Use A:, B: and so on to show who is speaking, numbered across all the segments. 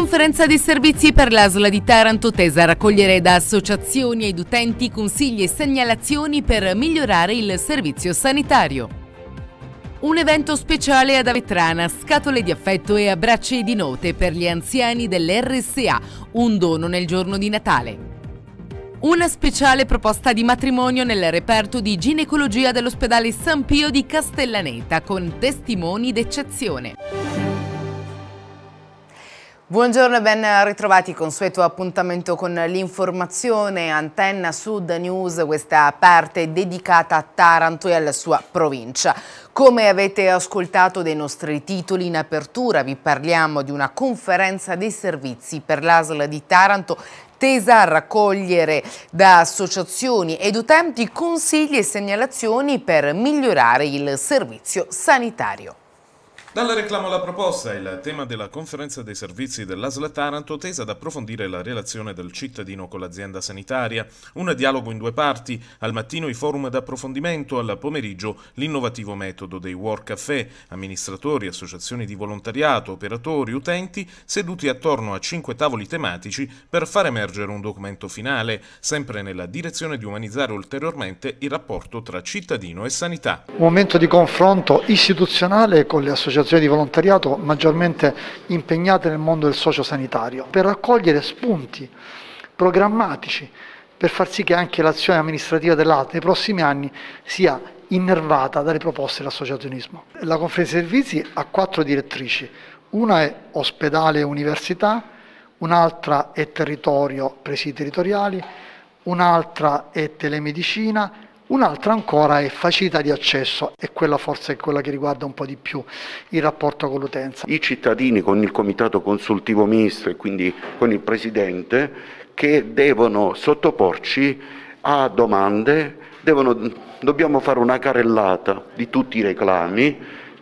A: conferenza dei servizi per l'ASL di Taranto tesa a raccogliere da associazioni ed utenti consigli e segnalazioni per migliorare il servizio sanitario. Un evento speciale ad Avetrana, scatole di affetto e abbracci di note per gli anziani dell'RSA, un dono nel giorno di Natale. Una speciale proposta di matrimonio nel reparto di ginecologia dell'ospedale San Pio di Castellaneta con testimoni d'eccezione.
B: Buongiorno e ben ritrovati, consueto appuntamento con l'informazione Antenna Sud News, questa parte dedicata a Taranto e alla sua provincia. Come avete ascoltato dai nostri titoli in apertura, vi parliamo di una conferenza dei servizi per l'ASL di Taranto tesa a raccogliere da associazioni ed utenti consigli e segnalazioni per migliorare il servizio sanitario.
C: Dal reclamo alla proposta è il tema della conferenza dei servizi dell'ASL Taranto tesa ad approfondire la relazione del cittadino con l'azienda sanitaria. Un dialogo in due parti, al mattino i forum d'approfondimento, al pomeriggio l'innovativo metodo dei Work Café, amministratori, associazioni di volontariato, operatori, utenti, seduti attorno a 5 tavoli tematici per far emergere un documento finale, sempre nella direzione di umanizzare ulteriormente il rapporto tra cittadino e sanità.
D: Un momento di confronto istituzionale con le associazioni di volontariato maggiormente impegnate nel mondo del sociosanitario, per raccogliere spunti programmatici, per far sì che anche l'azione amministrativa dell'ASL nei prossimi anni sia innervata dalle proposte dell'associazionismo. La conferenza dei servizi ha 4 direttrici, una è ospedale e università, un'altra è territorio, presidi territoriali, un'altra è telemedicina, un'altra ancora è facilità di accesso, e quella forse è quella che riguarda un po' di più il rapporto con l'utenza.
E: I cittadini con il comitato consultivo misto e quindi con il presidente che devono sottoporci a domande, dobbiamo fare una carrellata di tutti i reclami,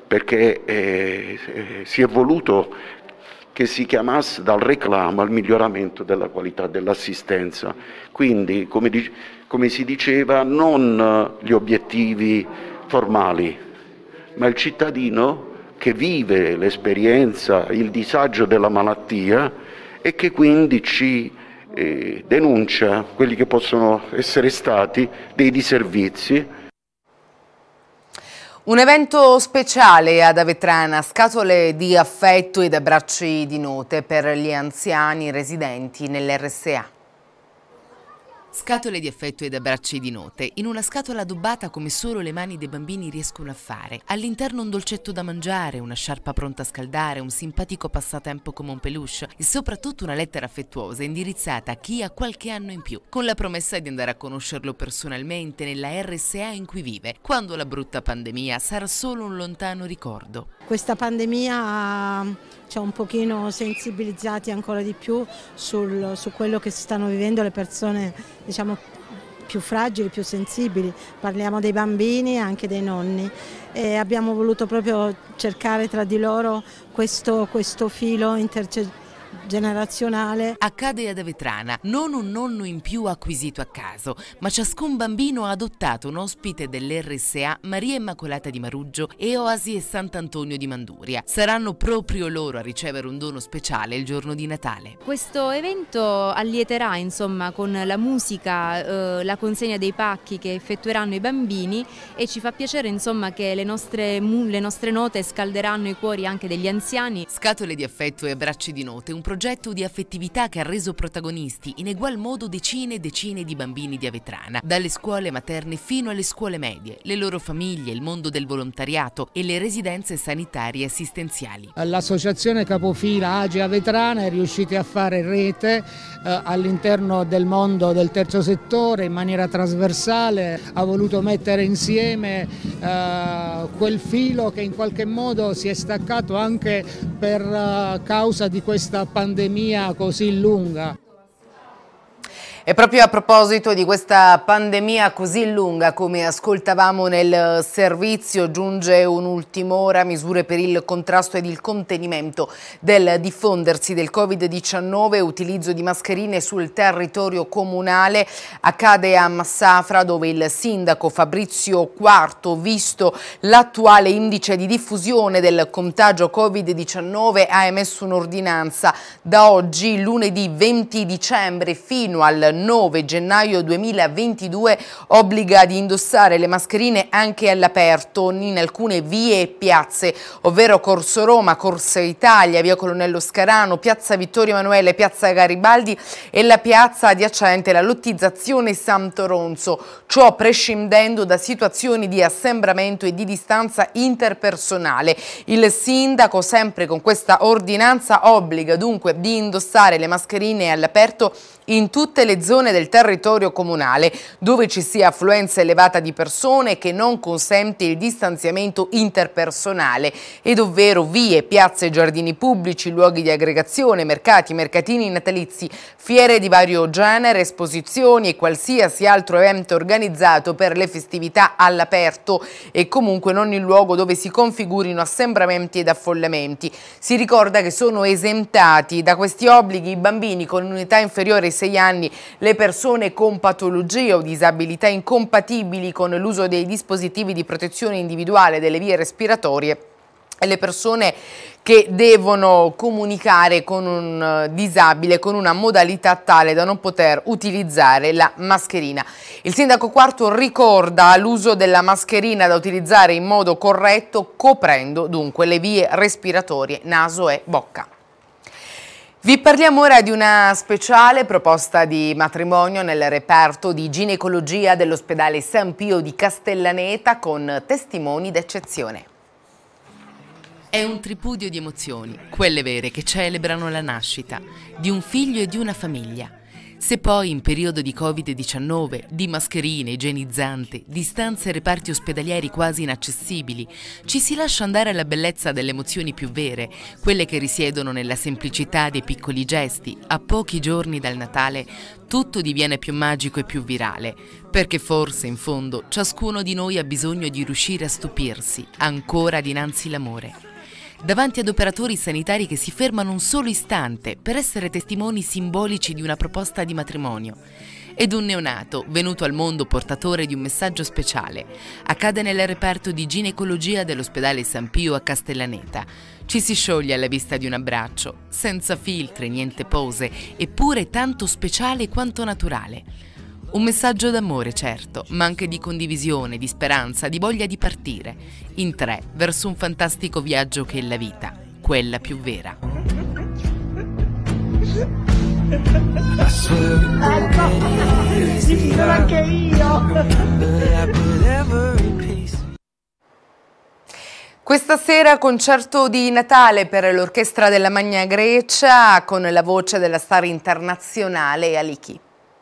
E: perché si è voluto che si chiamasse dal reclamo al miglioramento della qualità dell'assistenza. Quindi, come si diceva, non gli obiettivi formali, ma il cittadino che vive l'esperienza, il disagio della malattia e che quindi ci denuncia quelli che possono essere stati dei disservizi.
B: Un evento speciale ad Avetrana, scatole di affetto ed abbracci di note per gli anziani residenti nell'RSA.
A: Scatole di affetto ed abbracci di note, in una scatola addobbata come solo le mani dei bambini riescono a fare. All'interno un dolcetto da mangiare, una sciarpa pronta a scaldare, un simpatico passatempo come un peluche e soprattutto una lettera affettuosa indirizzata a chi ha qualche anno in più, con la promessa di andare a conoscerlo personalmente nella RSA in cui vive, quando la brutta pandemia sarà solo un lontano ricordo.
F: Questa pandemia ci ha un pochino sensibilizzati ancora di più su quello che stanno vivendo le persone, diciamo, più fragili, più sensibili. Parliamo dei bambini e anche dei nonni, e abbiamo voluto proprio cercare tra di loro questo filo intergenerazionale.
A: Accade ad Avetrana, non un nonno in più acquisito a caso, ma ciascun bambino ha adottato un ospite dell'RSA, Maria Immacolata di Maruggio e Oasi e Sant'Antonio di Manduria. Saranno proprio loro a ricevere un dono speciale il giorno di Natale.
G: Questo evento allieterà, insomma, con la musica, la consegna dei pacchi che effettueranno i bambini, e ci fa piacere, insomma, che le nostre note scalderanno i cuori anche degli anziani.
A: Scatole di affetto e abbracci di note, un progetto di affettività che ha reso protagonisti in egual modo decine e decine di bambini di Avetrana, dalle scuole materne fino alle scuole medie, le loro famiglie, il mondo del volontariato e le residenze sanitarie assistenziali.
H: L'associazione capofila AGE Avetrana è riuscita a fare rete all'interno del mondo del terzo settore in maniera trasversale, ha voluto mettere insieme quel filo che in qualche modo si è staccato anche per causa di questa pandemia così lunga.
B: E proprio a proposito di questa pandemia così lunga, come ascoltavamo nel servizio, giunge un'ultima ora, misure per il contrasto ed il contenimento del diffondersi del Covid-19, utilizzo di mascherine sul territorio comunale. Accade a Massafra, dove il sindaco Fabrizio Quarto, visto l'attuale indice di diffusione del contagio Covid-19, ha emesso un'ordinanza. Da oggi, lunedì 20 dicembre, fino al 9 gennaio 2022 obbliga di indossare le mascherine anche all'aperto in alcune vie e piazze, ovvero Corso Roma, Corso Italia, via Colonnello Scarano, piazza Vittorio Emanuele, piazza Garibaldi e la piazza adiacente, la lottizzazione Santo Ronzo, ciò prescindendo da situazioni di assembramento e di distanza interpersonale. Il sindaco, sempre con questa ordinanza, obbliga dunque di indossare le mascherine all'aperto in tutte le zone del territorio comunale dove ci sia affluenza elevata di persone che non consente il distanziamento interpersonale, ed ovvero vie, piazze, giardini pubblici, luoghi di aggregazione, mercati, mercatini natalizi, fiere di vario genere, esposizioni e qualsiasi altro evento organizzato per le festività all'aperto, e comunque non il luogo dove si configurino assembramenti ed affollamenti. Si ricorda che sono esentati da questi obblighi i bambini con un'età inferiore ai 6 anni, le persone con patologie o disabilità incompatibili con l'uso dei dispositivi di protezione individuale delle vie respiratorie e le persone che devono comunicare con un disabile con una modalità tale da non poter utilizzare la mascherina. Il sindaco Quarto ricorda l'uso della mascherina da utilizzare in modo corretto, coprendo dunque le vie respiratorie, naso e bocca. Vi parliamo ora di una speciale proposta di matrimonio nel reparto di ginecologia dell'ospedale San Pio di Castellaneta, con testimoni d'eccezione.
A: È un tripudio di emozioni, quelle vere, che celebrano la nascita di un figlio e di una famiglia. Se poi in periodo di Covid-19, di mascherine, igienizzante, distanze e reparti ospedalieri quasi inaccessibili, ci si lascia andare alla bellezza delle emozioni più vere, quelle che risiedono nella semplicità dei piccoli gesti, a pochi giorni dal Natale tutto diviene più magico e più virale, perché forse in fondo ciascuno di noi ha bisogno di riuscire a stupirsi, ancora dinanzi l'amore. Davanti ad operatori sanitari che si fermano un solo istante per essere testimoni simbolici di una proposta di matrimonio. Ed un neonato, venuto al mondo portatore di un messaggio speciale, accade nel reparto di ginecologia dell'ospedale San Pio a Castellaneta. Ci si scioglie alla vista di un abbraccio, senza filtri, niente pose, eppure tanto speciale quanto naturale. Un messaggio d'amore, certo, ma anche di condivisione, di speranza, di voglia di partire, in tre, verso un fantastico viaggio che è la vita, quella più vera.
F: Anche io!
B: Questa sera concerto di Natale per l'orchestra della Magna Grecia con la voce della star internazionale Aliki.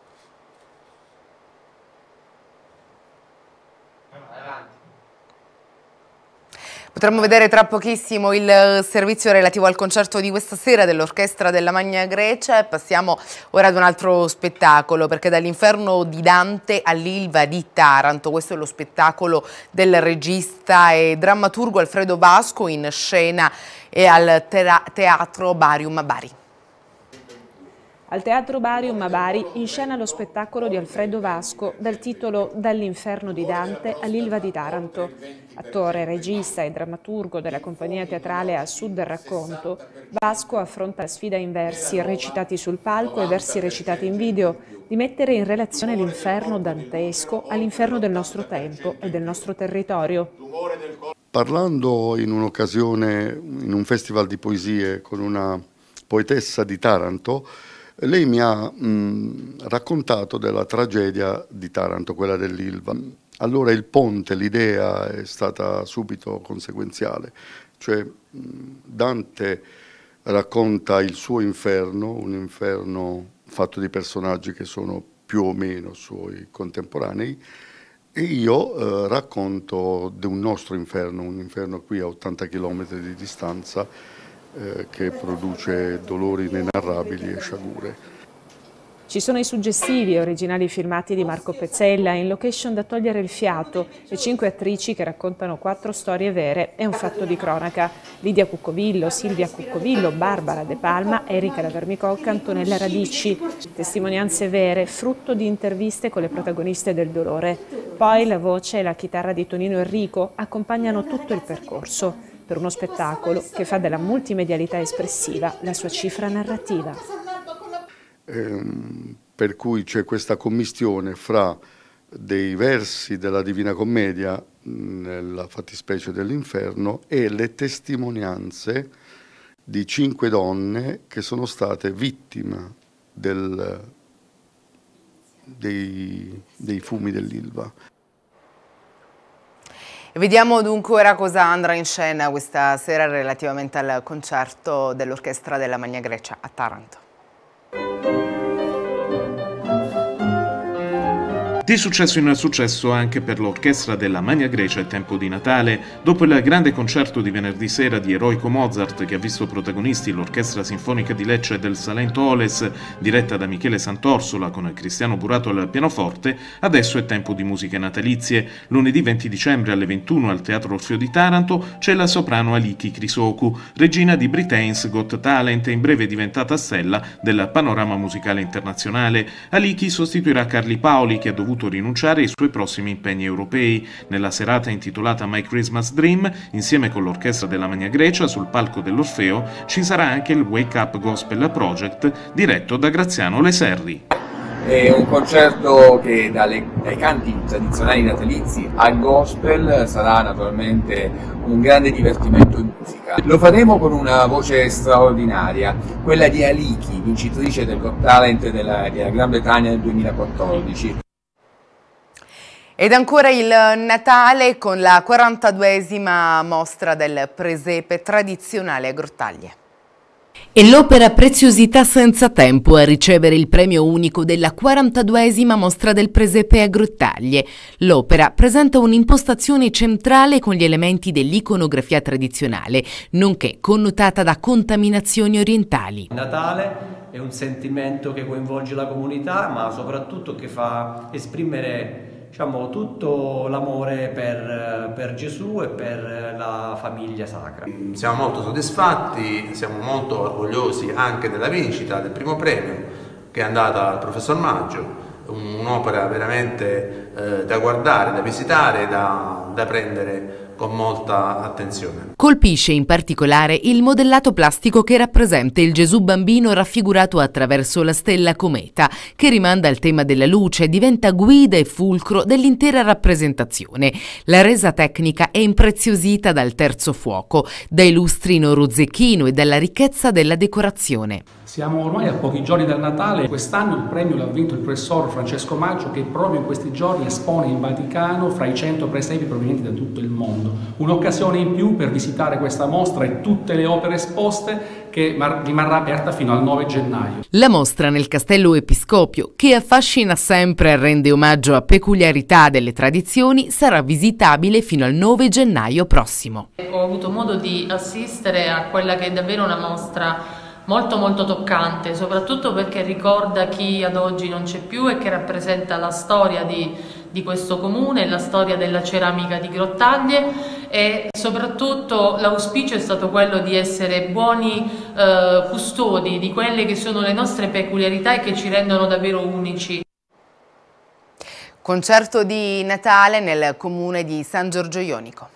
B: Potremmo vedere tra pochissimo il servizio relativo al concerto di questa sera dell'orchestra della Magna Grecia. Passiamo ora ad un altro spettacolo, perché dall'inferno di Dante all'Ilva di Taranto. Questo è lo spettacolo del regista e drammaturgo Alfredo Vasco, in scena e al Teatro Barium a Bari.
I: Al Teatro Barium a Bari in scena lo spettacolo di Alfredo Vasco dal titolo Dall'inferno di Dante all'Ilva di Taranto. Attore, regista e drammaturgo della compagnia teatrale A Sud del Racconto, Vasco affronta la sfida in versi recitati sul palco e versi recitati in video di mettere in relazione l'inferno dantesco all'inferno del nostro tempo e del nostro territorio.
J: Parlando in un'occasione, in un festival di poesie con una poetessa di Taranto, lei mi ha raccontato della tragedia di Taranto, quella dell'Ilva. Allora il ponte, l'idea è stata subito conseguenziale, cioè Dante racconta il suo inferno, un inferno fatto di personaggi che sono più o meno suoi contemporanei, e io racconto di un nostro inferno, un inferno qui a 80 km di distanza, che produce dolori inenarrabili e sciagure.
I: Ci sono i suggestivi e originali filmati di Marco Pezzella in location da togliere il fiato e 5 attrici che raccontano 4 storie vere e un fatto di cronaca. Lidia Cuccovillo, Silvia Cuccovillo, Barbara De Palma, Erika da Vermicocca, Antonella Radici. Testimonianze vere, frutto di interviste con le protagoniste del dolore. Poi la voce e la chitarra di Tonino Enrico accompagnano tutto il percorso per uno spettacolo che fa della multimedialità espressiva la sua cifra narrativa.
J: Per cui c'è questa commistione fra dei versi della Divina Commedia, nella fattispecie dell'Inferno, e le testimonianze di 5 donne che sono state vittime dei fumi dell'Ilva.
B: Vediamo dunque ora cosa andrà in scena questa sera relativamente al concerto dell'Orchestra della Magna Grecia a Taranto.
C: Di successo in successo anche per l'Orchestra della Magna Grecia è tempo di Natale. Dopo il grande concerto di venerdì sera di Eroico Mozart, che ha visto protagonisti l'Orchestra Sinfonica di Lecce del Salento Oles, diretta da Michele Sant'Orsola con Cristiano Burato al pianoforte, adesso è tempo di musiche natalizie. Lunedì 20 dicembre alle 21 al Teatro Orfeo di Taranto c'è la soprano Aliki Chrysokou, regina di Britain's Got Talent e in breve diventata stella del panorama musicale internazionale. Aliki sostituirà Carli Paoli, che ha dovuto rinunciare ai suoi prossimi impegni europei. Nella serata intitolata My Christmas Dream, insieme con l'Orchestra della Magna Grecia, sul palco dell'Orfeo ci sarà anche il Wake Up Gospel Project, diretto da Graziano Leserri.
K: È un concerto che dai canti tradizionali natalizi al gospel sarà naturalmente un grande divertimento in musica. Lo faremo con una voce straordinaria, quella di Aliki, vincitrice del Got Talent della Gran Bretagna nel 2014.
B: Ed ancora il Natale con la 42esima mostra del presepe tradizionale a Grottaglie.
A: E l'opera Preziosità senza tempo a ricevere il premio unico della 42esima mostra del presepe a Grottaglie. L'opera presenta un'impostazione centrale con gli elementi dell'iconografia tradizionale, nonché connotata da contaminazioni orientali.
L: Natale è un sentimento che coinvolge la comunità, ma soprattutto che fa esprimere tutto l'amore per Gesù e per la famiglia sacra.
M: Siamo molto soddisfatti, siamo molto orgogliosi anche della vincita del primo premio che è andata al professor Maggio, un'opera veramente da guardare, da visitare, da prendere con molta attenzione.
A: Colpisce in particolare il modellato plastico che rappresenta il Gesù bambino raffigurato attraverso la stella cometa, che rimanda al tema della luce e diventa guida e fulcro dell'intera rappresentazione. La resa tecnica è impreziosita dal terzo fuoco, dai lustri in oro zecchino e dalla ricchezza della decorazione.
N: Siamo ormai a pochi giorni dal Natale. Quest'anno il premio l'ha vinto il professor Francesco Maggio, che proprio in questi giorni espone in Vaticano fra i 100 presepi provenienti da tutto il mondo. Un'occasione in più per visitare questa mostra e tutte le opere esposte, che rimarrà aperta fino al 9 gennaio.
A: La mostra nel Castello Episcopio, che affascina sempre e rende omaggio a peculiarità delle tradizioni, sarà visitabile fino al 9 gennaio prossimo.
O: Ho avuto modo di assistere a quella che è davvero una mostra molto toccante, soprattutto perché ricorda chi ad oggi non c'è più e che rappresenta la storia di questo comune, la storia della ceramica di Grottaglie, e soprattutto l'auspicio è stato quello di essere buoni custodi di quelle che sono le nostre peculiarità e che ci rendono davvero unici.
B: Concerto di Natale nel comune di San Giorgio Ionico.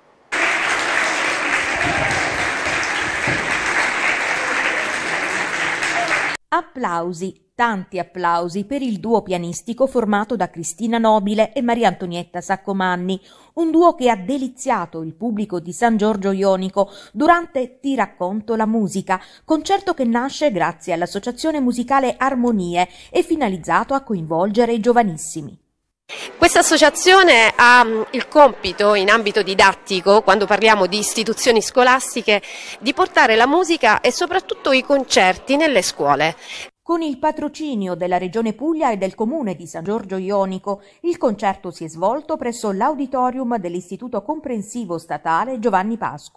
P: Applausi, tanti applausi per il duo pianistico formato da Cristina Nobile e Maria Antonietta Saccomanni, un duo che ha deliziato il pubblico di San Giorgio Ionico durante Ti racconto la musica, concerto che nasce grazie all'associazione musicale Armonie e finalizzato a coinvolgere i giovanissimi.
Q: Questa associazione ha il compito in ambito didattico, quando parliamo di istituzioni scolastiche, di portare la musica e soprattutto i concerti nelle scuole.
P: Con il patrocinio della Regione Puglia e del Comune di San Giorgio Ionico, il concerto si è svolto presso l'auditorium dell'Istituto Comprensivo Statale Giovanni Pascoli.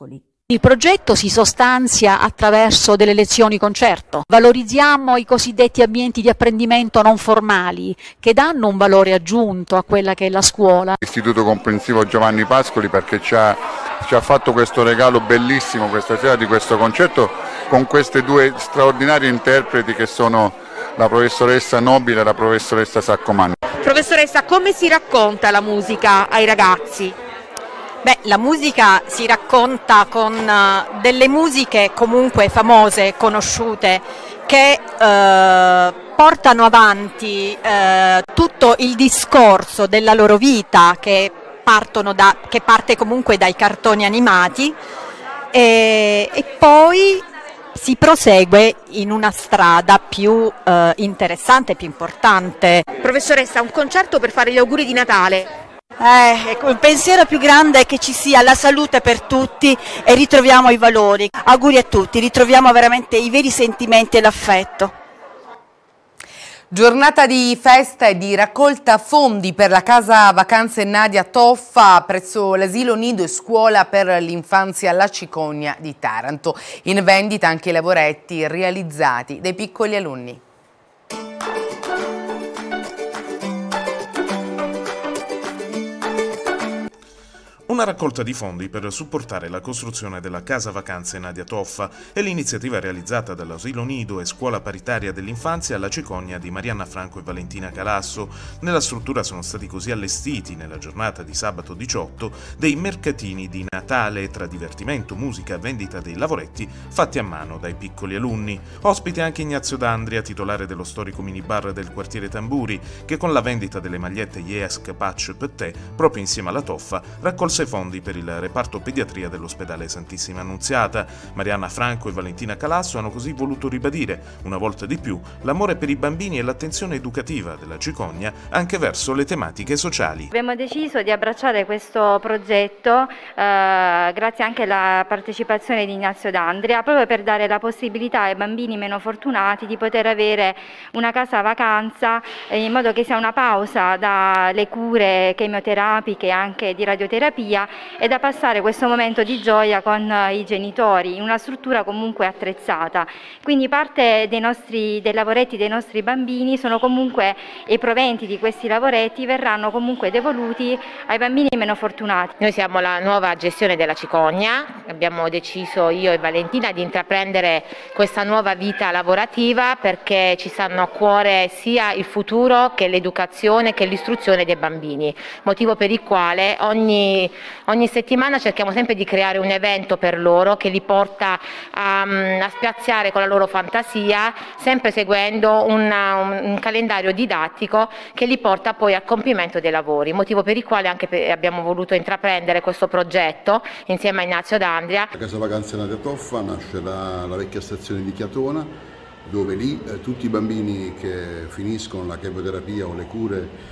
R: Il progetto si sostanzia attraverso delle lezioni concerto. Valorizziamo i cosiddetti ambienti di apprendimento non formali, che danno un valore aggiunto a quella che è la scuola.
S: L'Istituto Comprensivo Giovanni Pascoli, perché ci ha fatto questo regalo bellissimo questa sera di questo concerto con queste due straordinarie interpreti che sono la professoressa Nobile e la professoressa Saccomanni.
T: Professoressa, come si racconta la musica ai ragazzi?
R: Beh, la musica si racconta con delle musiche comunque famose, conosciute, che portano avanti tutto il discorso della loro vita, che parte comunque dai cartoni animati e poi si prosegue in una strada più interessante, più importante.
T: Professoressa, un concerto per fare gli auguri di Natale.
R: Il pensiero più grande è che ci sia la salute per tutti e ritroviamo i valori. Auguri a tutti, ritroviamo veramente i veri sentimenti e l'affetto.
B: Giornata di festa e di raccolta fondi per la casa vacanze Nadia Toffa presso l'asilo Nido e scuola per l'infanzia La Cicogna di Taranto. In vendita anche i lavoretti realizzati dai piccoli alunni.
C: Una raccolta di fondi per supportare la costruzione della Casa Vacanze Nadia Toffa è l'iniziativa realizzata dall'Asilo Nido e Scuola Paritaria dell'Infanzia alla Cicogna di Marianna Franco e Valentina Calasso. Nella struttura sono stati così allestiti, nella giornata di sabato 18, dei mercatini di Natale tra divertimento, musica e vendita dei lavoretti fatti a mano dai piccoli alunni. Ospite anche Ignazio D'Andria, titolare dello storico minibar del quartiere Tamburi, che con la vendita delle magliette Yesk Patch Pettè, proprio insieme alla Toffa, raccolse fondi per il reparto pediatria dell'ospedale Santissima Annunziata. Marianna Franco e Valentina Calasso hanno così voluto ribadire, una volta di più, l'amore per i bambini e l'attenzione educativa della Cicogna anche verso le tematiche sociali.
U: Abbiamo deciso di abbracciare questo progetto grazie anche alla partecipazione di Ignazio D'Andria, proprio per dare la possibilità ai bambini meno fortunati di poter avere una casa vacanza, in modo che sia una pausa dalle cure chemioterapiche e anche di radioterapia, e da passare questo momento di gioia con i genitori in una struttura comunque attrezzata. Quindi parte dei lavoretti dei nostri bambini sono comunque, i proventi di questi lavoretti verranno comunque devoluti ai bambini meno fortunati.
T: Noi siamo la nuova gestione della Cicogna, abbiamo deciso io e Valentina di intraprendere questa nuova vita lavorativa perché ci stanno a cuore sia il futuro che l'educazione che l'istruzione dei bambini, motivo per il quale ogni settimana cerchiamo sempre di creare un evento per loro che li porta a spiaziare con la loro fantasia, sempre seguendo un calendario didattico che li porta poi al compimento dei lavori, motivo per il quale anche abbiamo voluto intraprendere questo progetto insieme a Ignazio D'Andria.
V: La Casa Vacanze Nadia Toffa nasce dalla vecchia stazione di Chiatona, dove lì tutti i bambini che finiscono la chemioterapia o le cure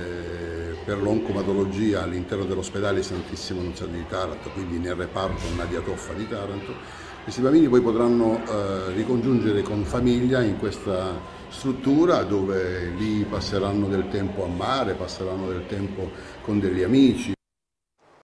V: per l'oncomatologia all'interno dell'ospedale Santissimo Annunziata di Taranto, quindi nel reparto Nadia Toffa di Taranto, questi bambini poi potranno ricongiungere con famiglia in questa struttura dove lì passeranno del tempo a mare, passeranno del tempo con degli amici,